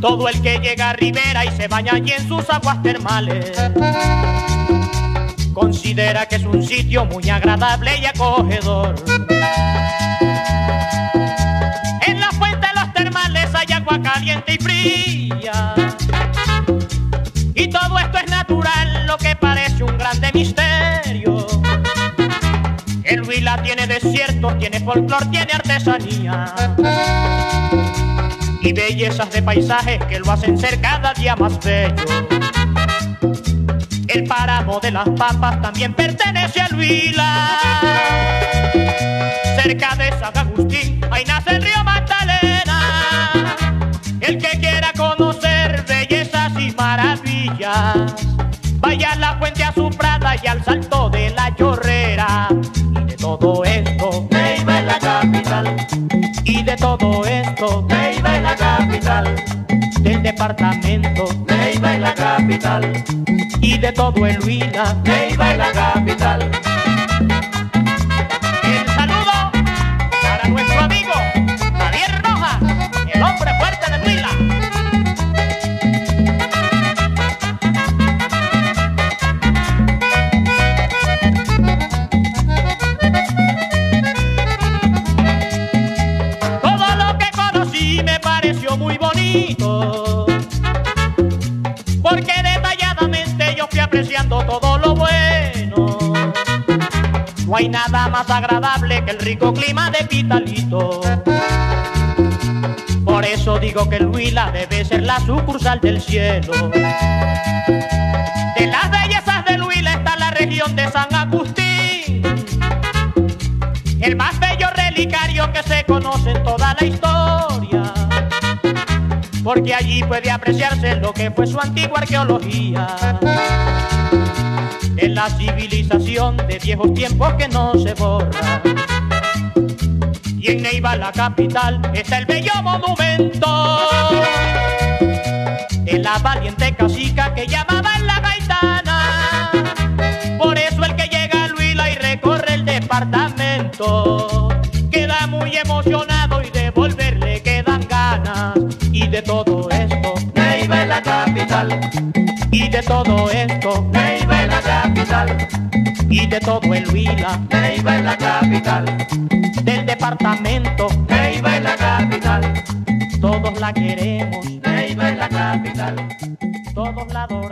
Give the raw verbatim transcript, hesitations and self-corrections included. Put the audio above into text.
Todo el que llega a Rivera y se baña allí en sus aguas termales considera que es un sitio muy agradable y acogedor. En la fuente de los termales hay agua caliente y fría, y todo esto es natural, lo que parece un grande misterio. El Huila tiene desiertos, tiene folclor, tiene artesanía y bellezas de paisajes que lo hacen ser cada día más bello. El páramo de las Papas también pertenece al Huila. Cerca de San Agustín, ahí nace el río Magdalena. El que quiera conocer bellezas y maravillas, vaya a la Fuente Azufrada y al Salto de la Chorrera. Y de todo esto, Neiva es la capital. y de todo esto, Neiva es la capital. del departamento, Neiva es la capital. y de todo el Huila. Neiva es la capital. El saludo para nuestro amigo Javier Rojas, el hombre fuerte de Huila. Todo lo que conocí me pareció muy bonito, porque detalladamente yo fui apreciando todo lo bueno. No hay nada más agradable que el rico clima de Pitalito. Por eso digo que el Huila debe ser la sucursal del cielo. De las bellezas del Huila está la región de San Agustín, el más bello relicario que se conoce en toda la historia, porque allí puede apreciarse lo que fue su antigua arqueología, en la civilización de viejos tiempos que no se borra. Y en Neiva, la capital, está el bello monumento de la valiente cacica que llamaban la Gaitana. Por eso el que llega al Huila y recorre el departamento queda muy emocionado y de volver le quedan ganas. Y de todo esto, Neiva es la capital. y de todo esto, Neiva es la capital. y de todo el Huila, Neiva es la capital. del departamento, Neiva es la capital. todos la queremos, Neiva es la capital. todos la adoramos.